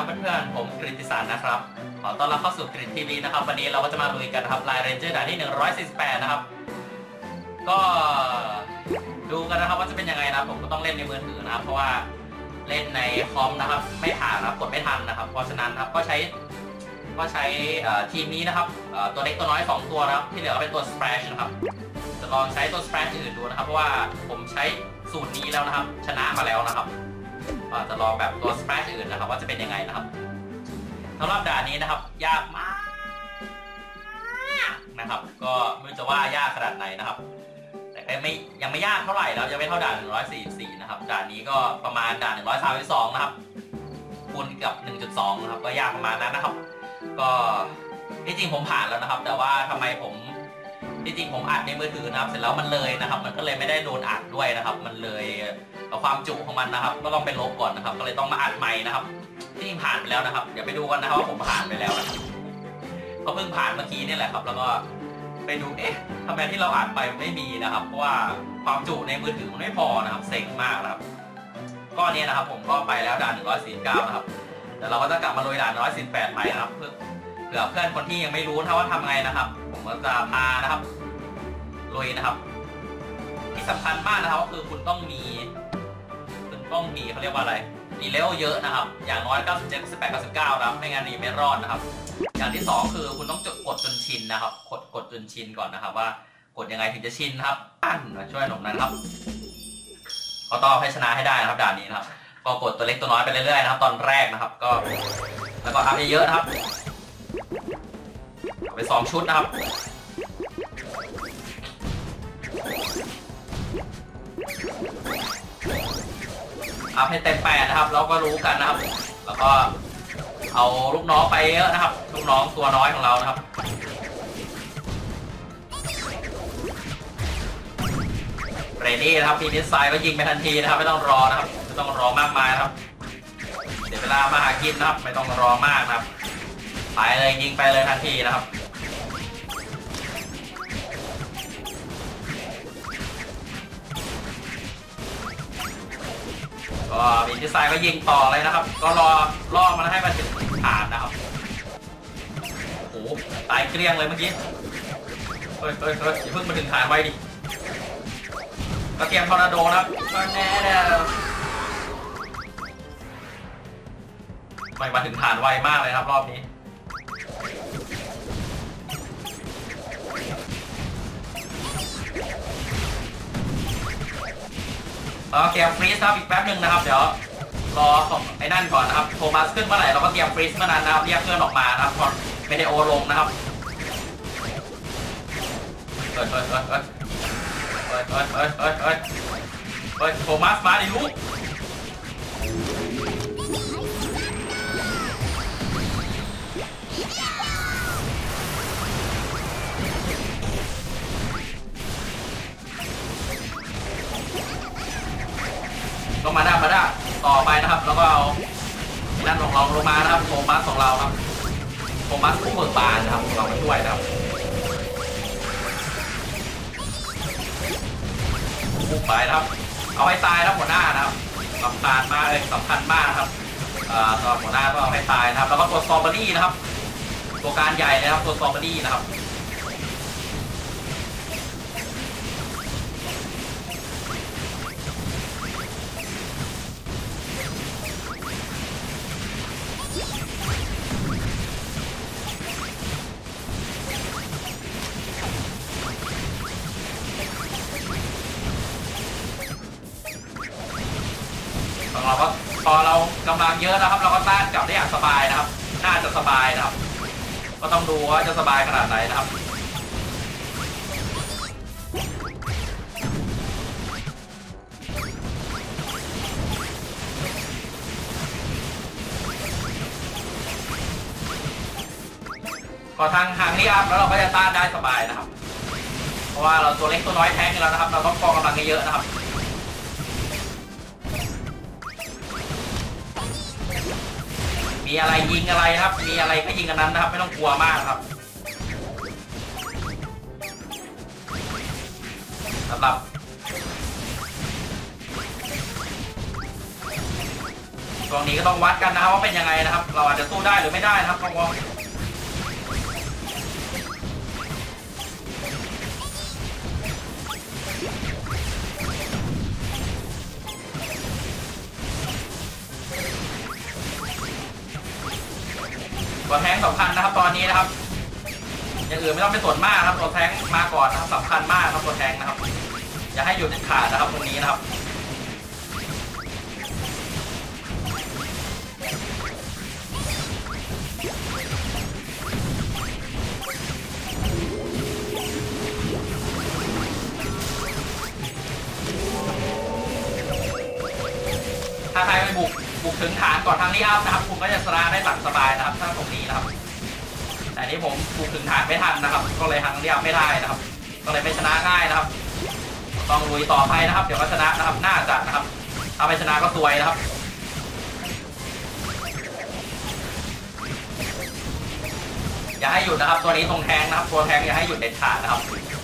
เพื่อนๆผมกฤติสารนะครับขอต้อนรับเข้าสู่กฤติทีวีนะครับวันนี้เราก็จะมาลุยกันนะครับไลน์เรนเจอร์ด่านที่148นะครับก็ดูกันนะครับว่าจะเป็นยังไงนะผมก็ต้องเล่นในมือถือนะครับเพราะว่าเล่นในคอมนะครับไม่ผ่านนะครับกดไม่ทันนะครับเพราะฉะนั้นครับก็ใช้ทีมนี้นะครับตัวเล็กตัวน้อย2ตัวนะครับที่เหลือก็เป็นตัวสเปรชนะครับจะลองใช้ตัวสเปรชอื่นดูนะครับเพราะว่าผมใช้สูตรนี้แล้วนะครับชนะมาแล้วนะครับจะลองแบบตัวสเปรชอื่นนะครับว่าจะเป็นยังไงนะครับสำหรับด่านนี้นะครับยากมากนะครับก็ไม่รู้จะว่ายากขนาดไหนนะครับแต่ยังไม่ยากเท่าไหร่แล้วยังไม่เท่าด่าน144นะครับด่านนี้ก็ประมาณด่าน132นะครับคูณกับ 1.2 นะครับก็ยากประมาณนั้นนะครับก็ที่จริงผมผ่านแล้วนะครับแต่ว่าทำไมผมที่จริงผมอัดในมือถือนะครับเสร็จแล้วมันเลยนะครับมันก็เลยไม่ได้โดนอัดด้วยนะครับมันเลยความจุของมันนะครับก็ต้องไปลบก่อนนะครับก็เลยต้องมาอัดใหม่นะครับที่จริงผ่านไปแล้วนะครับเดี๋ยวไปดูกันนะครับว่าผมผ่านไปแล้วนะครับก็เพิ่งผ่านเมื่อกี้นี่แหละครับแล้วก็ไปดูทำไมที่เราอัดไปไม่มีนะครับเพราะว่าความจุในมือถือมันไม่พอนะครับเซ็งมากนะครับก็เนี่ยนะครับผมก็ไปแล้วด่าน149นะครับแต่เราก็จะกลับมาลุยด่าน148ไปนะครับเผื่อเพื่อนคนที่ยังไม่รู้ว่าทำไงนะครับผมก็จะพานะครับลุยนะครับที่สำคัญมากนะครับก็คือคุณต้องมีเขาเรียกว่าอะไรมีเลเวลเยอะนะครับอย่างน้อย97 18 99นะครับไม่งั้นนี่ไม่รอดนะครับอย่างที่2คือคุณต้องกดจนชินนะครับกดจนชินก่อนนะครับว่ากดยังไงถึงจะชินนะครับมาช่วยหนุ่มนะครับก็ต้องให้ชนะให้ได้นะครับด่านนี้นะครับก็กดตัวเล็กตัวน้อยไปเรื่อยๆนะครับตอนแรกนะครับก็แล้วก็อัพเยอะๆนะครับไป2ชุดนะครับอัพให้เต็ม8นะครับเราก็รู้กันนะครับแล้วก็เอาลูกน้องไปเยอะนะครับลูกน้องตัวน้อยของเรานะครับเรนนี่นะครับพีนิสไซก็ยิงไปทันทีนะครับไม่ต้องรอนะครับไม่ต้องรอมากมายนะครับเดี๋ยวเวลามาหากินนะครับไม่ต้องรอมากนะครับไปเลยยิงไปเลยทันทีนะครับก็พีนิสไซก็ยิงต่อเลยนะครับก็รอมันให้มันถึงฐานนะครับโอ้โหตายเกลี้ยงเลยเมื่อกี้เฮ้ยอย่าเพิ่งมาถึงฐานไว้ดิก็เตรียมทอร์นาโดนะครับก็แน่ไม่มาถึงฐานไวมากเลยครับรอบนี้เราเตรียมฟรีซครับอีกแป๊บนึงนะครับเดี๋ยวรอไอ้นั่นก่อนนะครับโทมัสขึ้นเมื่อไหร่เราก็เตรียมฟรีซเมื่อนั้นนะครับเรียกเพื่อนออกมานะครับพอไม่ได้โอลงนะครับเฮ้ยโทมัสมาดิลูกต้องมาได้ต่อไปนะครับแล้วก็เอานั่นของเราลงมานะครับโทมัสของเราครับโทมัสผู้เบิกบานนะครับเรามาช่วยนะครับบุกไปนะครับเอาให้ตายนะหัวหน้านะครับสำคัญมากเลยสำคัญมากครับตัวหัวหน้าต้องเอาให้ตายนะครับแล้วก็ตัวสตรอเบอรี่นะครับตัวการใหญ่เลยครับตัวสตรอเบอรี่นะครับเราก็พอเรากำลังเยอะนะครับเราก็ต้านกลับได้อย่างสบายนะครับน่าจะสบายนะครับก็ต้องดูว่าจะสบายขนาดไหนนะครับพอทางนี้อัพแล้วเราก็จะต้านได้สบายนะครับเพราะว่าเราตัวเล็กตัวน้อยแท้งอยู่แล้วนะครับเราต้องกองกำลังเยอะนะครับมีอะไรยิงอะไรครับมีอะไรก็ยิงกันนั้นนะครับไม่ต้องกลัวมากครับสำหรับ พตรงนี้ก็ต้องวัดกันนะครับว่าเป็นยังไงนะครับเราอาจจะสู้ได้หรือไม่ได้นะครับน้องตัวแทงสำคัญนะครับตอนนี้นะครับอย่างอื่นไม่ต้องไปสนมากครับตัวแทงมาก่อนนะครับสำคัญมากครับตัวแทงนะครับอย่าให้หยุดเด็ดขาดนะครับตรงนี้นะครับถ้าใครไปบุกถึงฐานก่อนทางนี้อัพนะครับผมก็จะชนะได้หลักสบายนะครับถ้าตรงนี้นะครับแต่นี้ผมบุกถึงฐานไม่ทันนะครับก็เลยทางนี้อัพไม่ได้นะครับก็เลยไม่ชนะง่ายนะครับต้องลุยต่อไปนะครับเดี๋ยวก็ชนะนะครับน่าจะนะครับถ้าไม่ชนะก็ซวยนะครับอย่าให้หยุดนะครับตัวนี้ตรงแทงนะครับตัวแทงอย่าให้หยุดเด็ดขาดนะครับ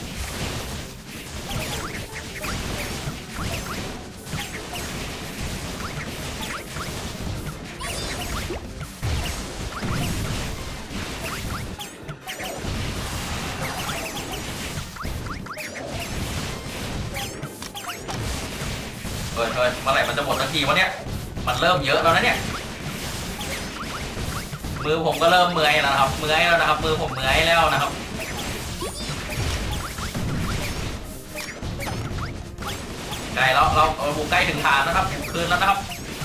เมื่อไหร่มันจะหมดสักทีวะเนี่ยมันเริ่มเยอะแล้วนะเนี่ยมือผมก็เริ่มเมื่อยแล้วนะครับมือผมเมื่อยแล้วนะครับใกล้แล้วเราบุกใกล้ถึงฐานนะครับคืนแล้วนะครับ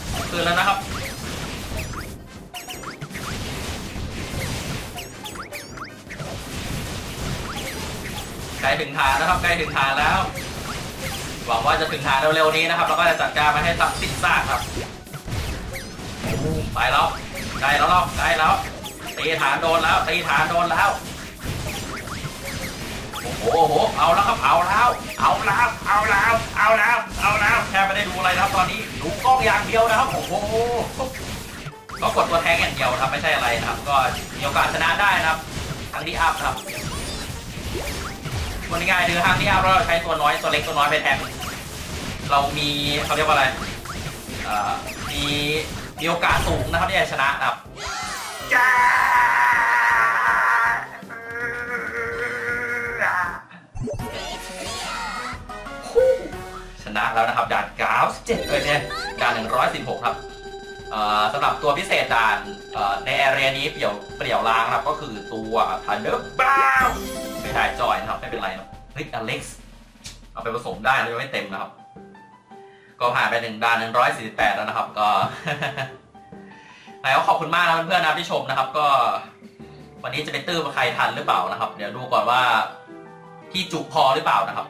ใกล้ถึงฐานนะครับใกล้ถึงฐานแล้วหวังว่าจะถึงฐานเร็วๆนี้นะครับแล้วก็จะจัดการมาให้ตัดสิ้นซากครับไปแล้วใกล้แล้วตีฐานโดนแล้วโอ้โหเอาแล้วครับเอาแล้วแค่ไม่ได้ดูอะไรนะครับตอนนี้ดูกล้องอย่างเดียวนะครับโอ้โหก็กดตัวแทงอย่างเดียวครับไม่ใช่อะไรนะครับก็มีโอกาสชนะได้นะครับทางที่อัพครับมันง่ายๆคือทางที่อัพเราใช้ตัวเล็กตัวน้อยไปแทนเรามีเขาเรียกว่าอะไรมีโอกาสสูงนะครับที่จะชนะครับชนะแล้วนะครับด่าน97เลยเนี่ยด่าน116ครับสำหรับตัวพิเศษด่านในแอเรียนี้เปลี่ยวล้างครับก็คือตัวทันเดอร์บ้าไม่ได้จอยนะครับไม่เป็นไรนะเฮ้ยอเล็กซ์เอาไปผสมได้แล้วยังไม่เต็มนะครับก็ผ่านไปด่าน148แล้วนะครับก็แล้วขอบคุณมากนะเพื่อนๆนะที่ชมนะครับก็วันนี้จะไปตื้อใครทันหรือเปล่านะครับเดี๋ยวดูก่อนว่าที่จุพอหรือเปล่านะครับ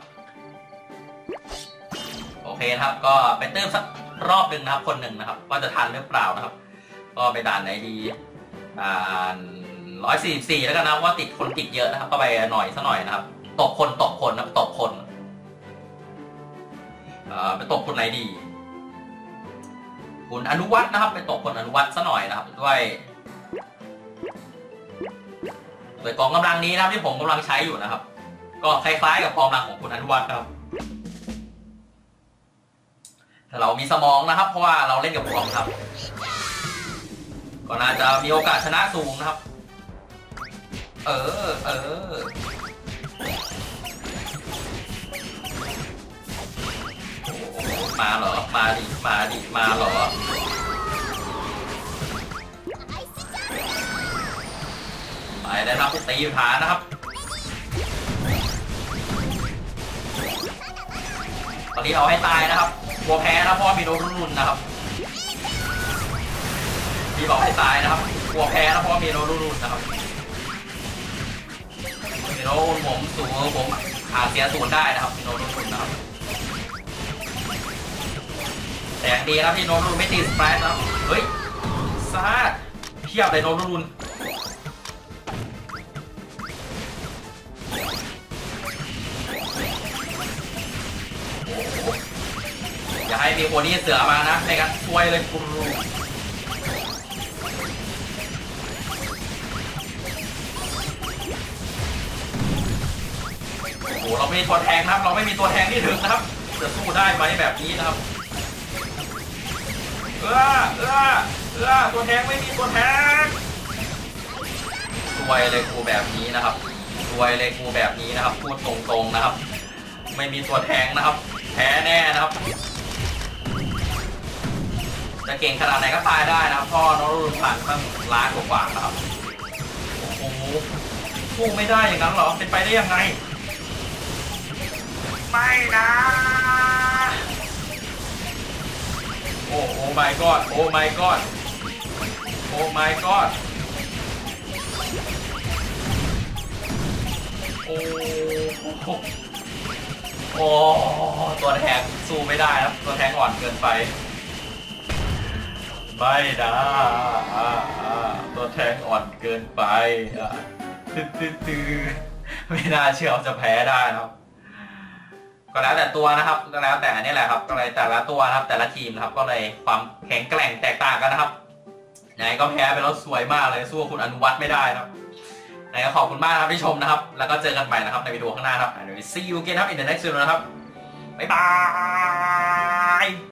โอเคนะครับก็ไปตื้อสักรอบหนึ่งนะครับคนหนึ่งนะครับว่าจะทันหรือเปล่านะครับก็ไปด่านไหนดีด่าน144แล้วกันนะว่าติดคนติดเยอะนะครับก็ไปหน่อยสักหน่อยนะครับตบคนนะตบคนไปตบคนไหนดีคุณอนุวัฒน์นะครับไปตบคนอนุวัฒน์ซะหน่อยนะครับด้วยกองกำลังนี้นะครับที่ผมกำลังใช้อยู่นะครับก็คล้ายๆกับกองกำลังของคุณอนุวัฒน์ครับแต่เรามีสมองนะครับเพราะว่าเราเล่นกับกองครับก็น่าจะมีโอกาสชนะสูงนะครับมาเหรอมาดิมาเหรอไปได้ครับตีฐานนะครับตอนนี้เอาให้ตายนะครับกลัวแพ้นะเพราะมีโดนรุนนะครับพี่บอกให้ตายนะครับกลัวแพ้นะเพราะมีโดนรุนนะครับมีโดนผมสูงผมเสียศูนย์ได้นะครับมีโดนรุนนะครับแต่อย่างดีนะพี่โนรุนไม่ตีสไปร์นะเฮ้ยซาดเพียบเลยโนรุนอย่าให้มีคนนี้เสือมานะในการช่วยเลยคุณโอ้เราไม่มีตัวแทงนะครับเราไม่มีตัวแทงที่ถึงนะครับจะสู้ได้ไหมแบบนี้นะครับตัวแทงไม่มีตัวแทงรวยเลยกูแบบนี้นะครับรวยเลยกูแบบนี้นะครับพูดตรงๆนะครับไม่มีตัวแทงนะครับแพ้แน่นะครับจะเก่งขนาดไหนก็ตายได้นะครับพ่อน้องรุ่นผ่านตั้งล้านกว่านะครับโอ้โหสู้ไม่ได้อย่างนั้นเหรอเป็นไปได้ยังไงไม่นะโอ้ my god โอ้ my god โอ้ my god โอ้ตัวแทงสู้ไม่ได้ครับตัวแทงอ่อนเกินไปไม่นะตัวแทงอ่อนเกินไปไม่น่าเชื่อจะแพ้ได้นะครับก็แล้วแต่ตัวนะครับก็แล้วแต่นี่แหละครับก็เลยแต่ละตัวนะครับแต่ละทีมนะครับก็เลยความแข็งแกร่งแตกต่างกันนะครับไหนก็แพ้ไปแล้วสวยมากเลยสู้คุณอนุวัฒน์ไม่ได้นะครับไหนก็ขอบคุณมากนะครับที่ชมนะครับแล้วก็เจอกันใหม่นะครับในวิดีโอข้างหน้าครับเดี๋ยว see you again ครับ in the next video นะครับบ๊ายบาย